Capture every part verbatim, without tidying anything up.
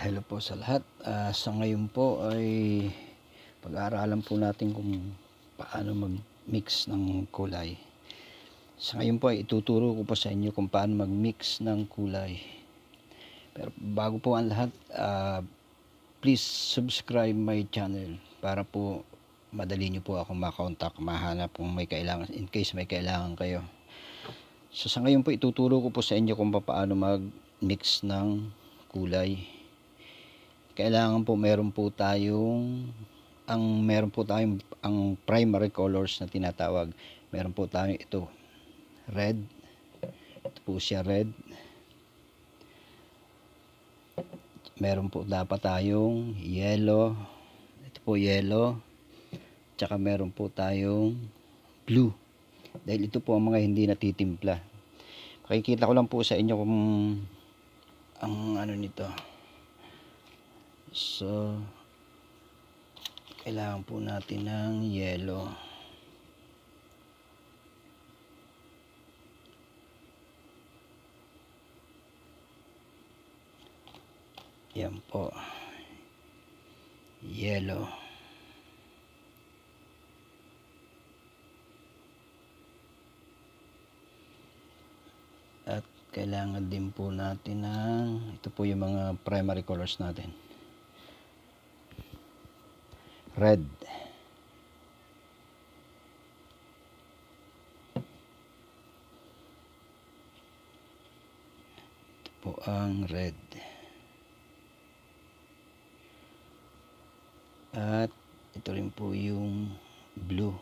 Hello po sa lahat. Uh, sa ngayon po ay pag-aaralan po natin kung paano mag-mix ng kulay. Sa ngayon po ay ituturo ko po sa inyo kung paano mag-mix ng kulay. Pero bago po ang lahat, uh, please subscribe my channel para po madali nyo po ako makontak, mahanap kung may kailangan, in case may kailangan kayo. So sa ngayon po ituturo ko po sa inyo kung paano mag-mix ng kulay. Kailangan po meron po tayong ang meron po tayong ang primary colors na tinatawag. Meron po tayong ito, red. Ito po siya, red. Meron po dapat tayong yellow. Ito po yellow. Tsaka meron po tayong blue. Dahil ito po ang mga hindi natitimpla. Makikita ko lang po sa inyo kung ang ano nito. So, kailangan po natin ng yellow. Yan po. Yellow. At kailangan din po natin ng, ito po yung mga primary colors natin. Red. Ito po ang red. At ito rin po yung blue.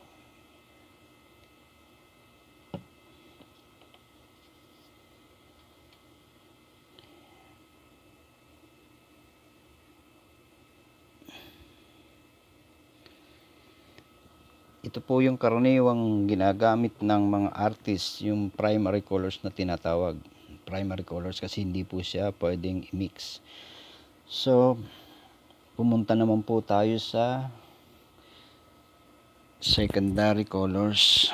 Ito po yung karaniwang ginagamit ng mga artists, yung primary colors na tinatawag. Primary colors kasi hindi po siya pwedeng i-mix. So, pumunta naman po tayo sa secondary colors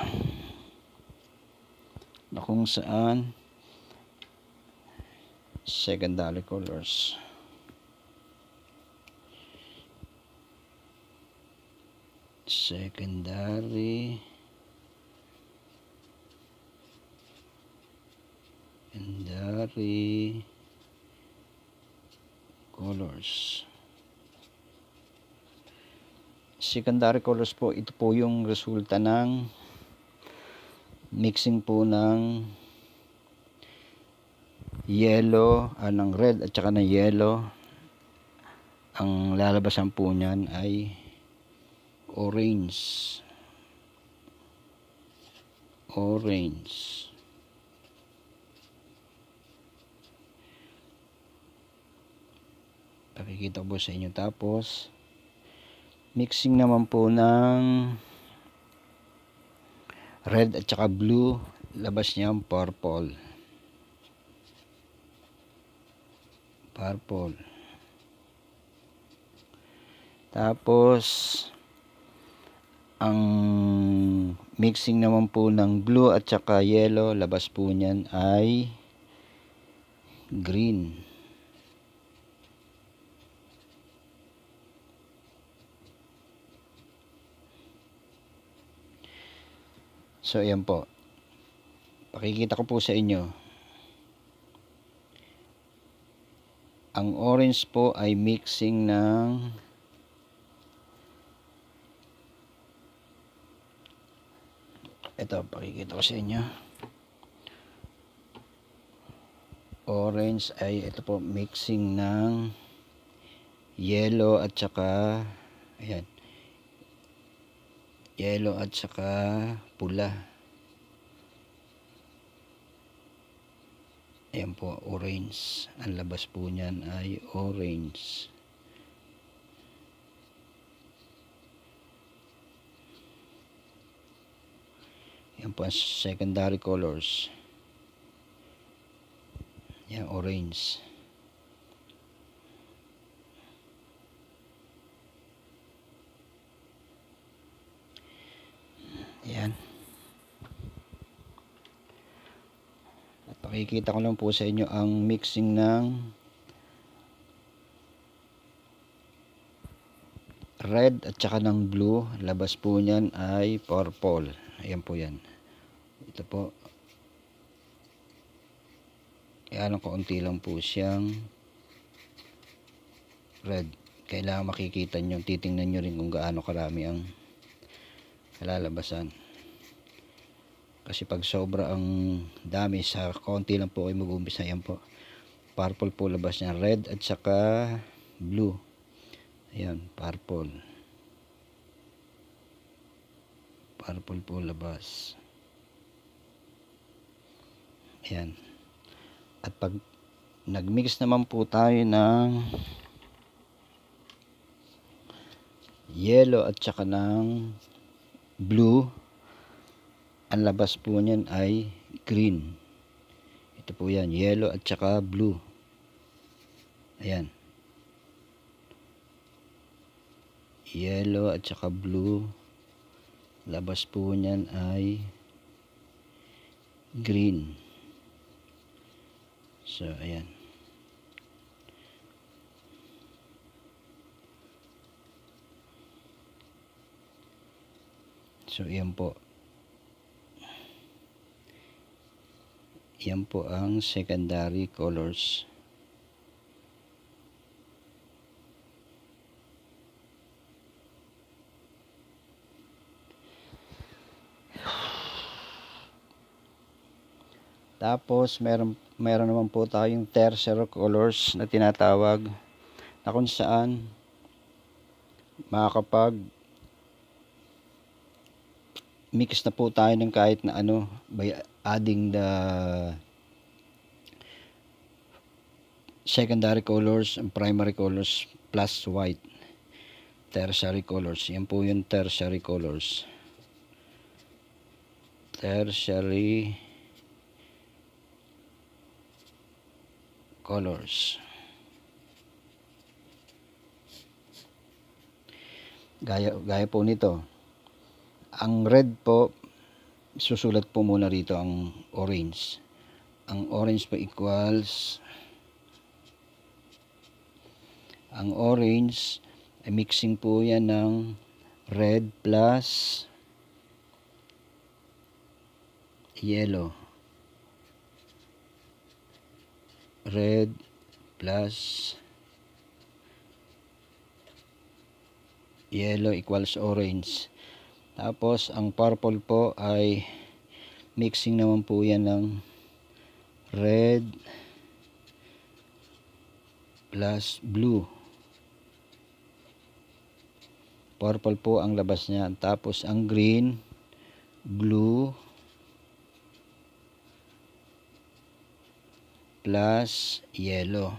na kung saan secondary colors. Secondary secondary colors. Secondary colors po, ito po yung resulta ng mixing po ng yellow, ah, ng red at saka ng yellow. Ang lalabasan po niyan ay orange. Orange. Pakikita ko po sa inyo. Tapos, mixing naman po ng red at saka blue. Labas niya ang purple. Purple. Tapos, ang mixing naman po ng blue at saka yellow, labas po niyan ay green. So, ayan po. Pakikita ko po sa inyo. Ang orange po ay mixing ng ito, pakikita ko sa inyo. Orange ay ito po mixing ng yellow at saka ayan. Yellow at saka pula. Ayan po, orange. Ang labas po niyan ay orange. Yan po ang secondary colors. Yan, orange. Yan. At pakikita ko lang po sa inyo ang mixing ng red at saka ng blue. Labas po niyan ay purple. Ayan po yan. Ito po. Kaya lang kaunti lang po siyang red. Kailangan makikita nyo, titingnan nyo rin kung gaano karami ang kalalabasan. Kasi pag sobra ang dami, sa kaunti lang po ay mag-umpisa. Ayan po. Purple po labas niya. Red at saka blue. Ayan, purple. Purple po labas. Ayan. At pag nagmix naman po tayo ng yellow at saka ng blue, ang labas po niyan ay green. Ito po yan, yellow at saka blue. Ayan. Yellow at saka blue. Labas po niyan ay green. So, ayan. So, ayan po. Yan po ang secondary colors. Tapos meron meron naman po tayong tertiary colors na tinatawag, na kung saan makakapag mix na po tayo ng kahit na ano by adding the secondary colors and primary colors plus white. Tertiary colors. Yan po yung tertiary colors. Tertiary colors. Gaya, gaya po nito. Ang red po, susulat po muna rito ang orange. Ang orange po equals, ang orange ay mixing po yan ng red plus yellow. Red plus yellow equals orange. Tapos ang purple po ay mixing naman po yan ng red plus blue. Purple po ang labas niya. Tapos ang green, blue plus yellow.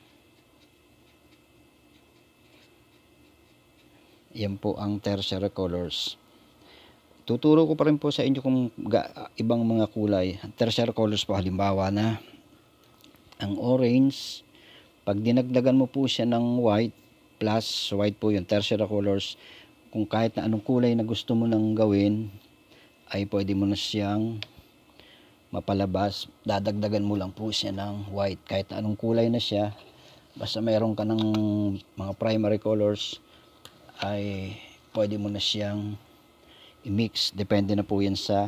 Yan po ang tertiary colors. Tuturo ko pa rin po sa inyo kung ibang mga kulay. Tertiary colors po, halimbawa na ang orange, pag dinagdagan mo po siya ng white plus white po yung tertiary colors, kung kahit na anong kulay na gusto mo nang gawin ay pwede mo na siyang mapalabas. Dadagdagan mo lang po siya ng white kahit na anong kulay na siya, basta mayroon ka ng mga primary colors ay pwede mo na siyang i-mix. Depende na po yan sa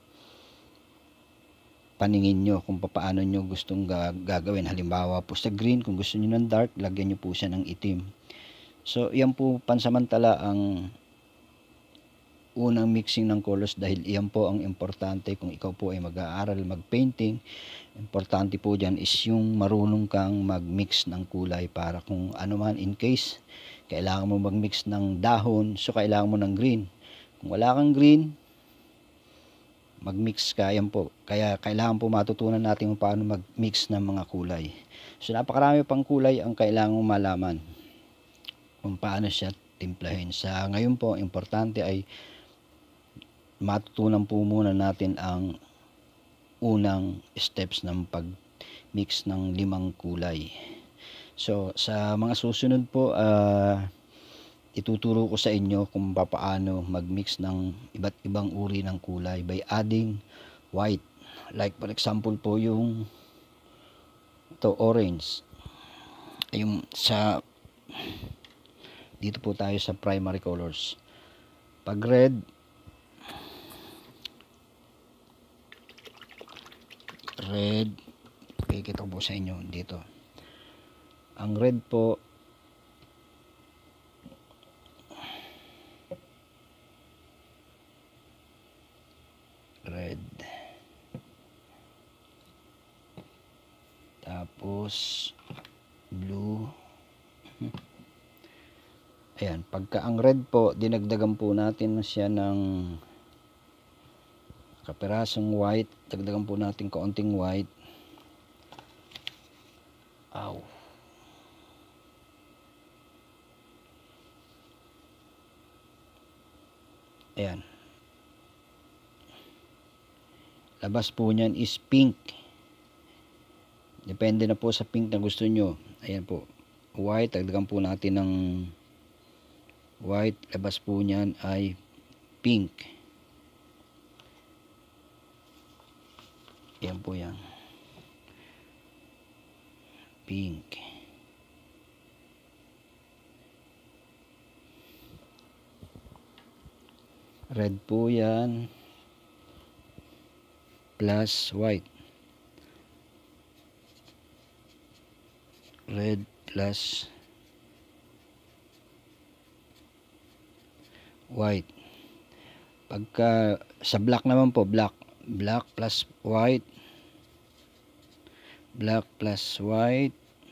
paningin nyo kung paano nyo gustong gagawin. Halimbawa po sa green, kung gusto nyo ng dark, lagyan nyo po siya ng itim. So yan po pansamantala ang unang mixing ng colors, dahil iyan po ang importante kung ikaw po ay mag-aaral mag-painting. Importante po dyan is yung marunong kang mag-mix ng kulay, para kung ano man in case kailangan mo mag-mix ng dahon, so kailangan mo ng green. Kung wala kang green, mag-mix ka. Yan po. Kaya kailangan po matutunan natin kung paano mag-mix ng mga kulay. So napakarami pang kulay ang kailangan mong malaman kung paano siya timplahin. Sa ngayon po, importante ay matutunan po muna natin ang unang steps ng pag-mix ng limang kulay. So sa mga susunod po, uh, ituturo ko sa inyo kung paano mag-mix ng iba't ibang uri ng kulay by adding white. Like for example po yung ito, orange. Yung sa Dito po tayo sa primary colors. Pag red, red, kikita ko po sa inyo dito. Ang red po, red, tapos blue. Ayan, pagka ang red po, dinagdagan po natin siya ng kapirasong white, dagdagan po natin kaunting white. Aw. Ayan. Labas po niyan is pink. Depende na po sa pink na gusto nyo. Ayan po. White, dagdagan po natin ng white. Labas po niyan ay pink. Ayan po yan. Pink. Red po yan. Plus white. Red plus white. Pagka sa black naman po, black. Black plus white. Black plus white.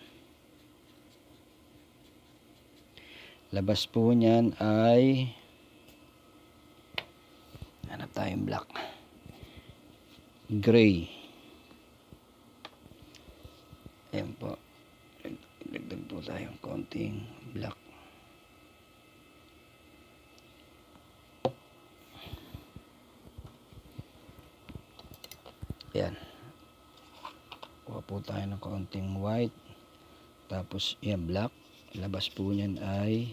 Labas po niyan ay hanap tayong black. Gray. Ayan po. Dagdag po tayong konting black. Ayan. Kuha po tayo ng konting white. Tapos yan black. Labas po niyan ay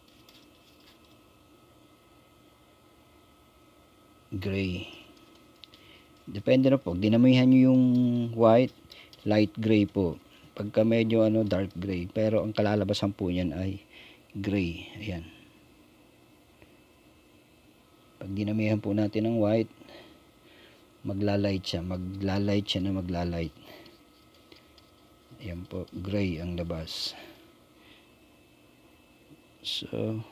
gray. Depende na po. Dinamihan nyo yung white, light gray po. Pagka medyo ano, dark gray. Pero ang kalalabasan po niyan ay gray. Ayan. Pag dinamihan po natin ng white, maglalight siya. Maglalight siya na maglalight. Ayan po. Gray ang labas. So,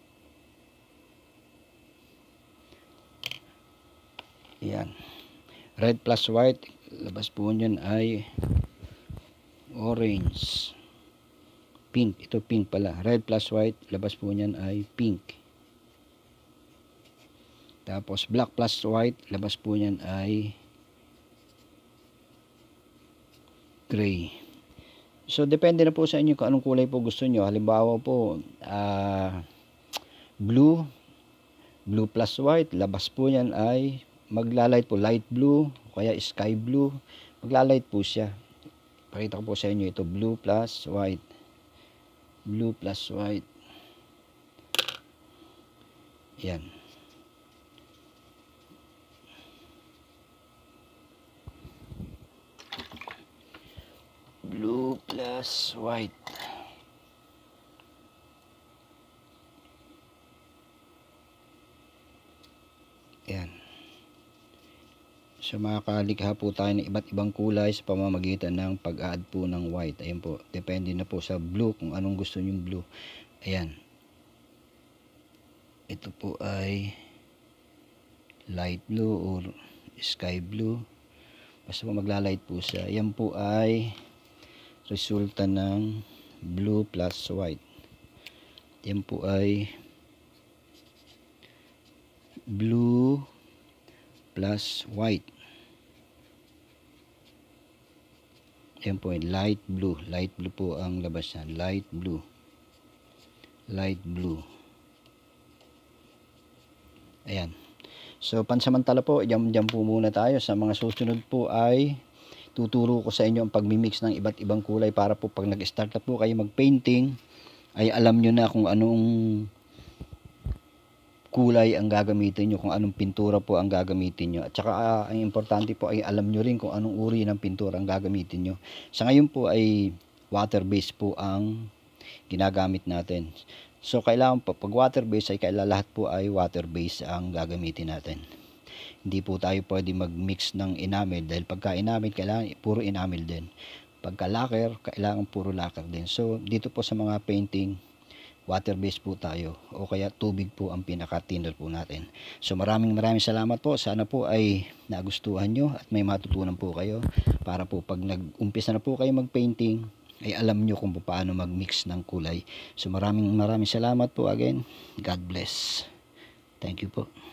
ayan. Red plus white, labas po niyan ay orange. Pink, ito pink pala. Red plus white, labas po niyan ay pink. Tapos black plus white, labas po niyan ay gray. So depende na po sa inyo kung anong kulay po gusto nyo. Halimbawa po, uh, blue, blue plus white, labas po niyan ay maglalight po, light blue, kaya sky blue, maglalight po siya. Pakita ko po sa inyo ito, blue plus white. Blue plus white. Yan. Blue plus white. Yan. So makakalikha po tayo ng iba't ibang kulay sa pamamagitan ng pag-add po ng white. Ayan po. Depende na po sa blue kung anong gusto nyong blue. Ayan. Ito po ay light blue or sky blue. Basta po maglalight po siya. Ayan po ay resulta ng blue plus white. Ayan po ay blue plus white. Ayan po, light blue. Light blue po ang labas niya. Light blue. Light blue. Ayan. So, pansamantala po, dyan, dyan po muna tayo. Sa mga susunod po ay tuturo ko sa inyo ang pagmimix ng iba't ibang kulay para po pag nag-start na po kayo mag-painting, ay alam nyo na kung anong kulay ang gagamitin nyo, kung anong pintura po ang gagamitin nyo. At saka uh, ang importante po ay alam nyo rin kung anong uri ng pintura ang gagamitin nyo. Sa ngayon po ay water based po ang ginagamit natin. So kailangan po, pag water base ay kailangan lahat po ay water base ang gagamitin natin. Hindi po tayo pwede mag-mix ng enamel dahil pagka enamel kailangan puro enamel din. Pagka lacquer kailangan puro lacquer din. So dito po sa mga painting, water base po tayo o kaya tubig po ang pinaka-thinner po natin. So maraming maraming salamat po. Sana po ay nagustuhan nyo at may matutunan po kayo para po pag nag-umpisa na po kayo mag-painting ay alam nyo kung paano mag-mix ng kulay. So maraming maraming salamat po again. God bless. Thank you po.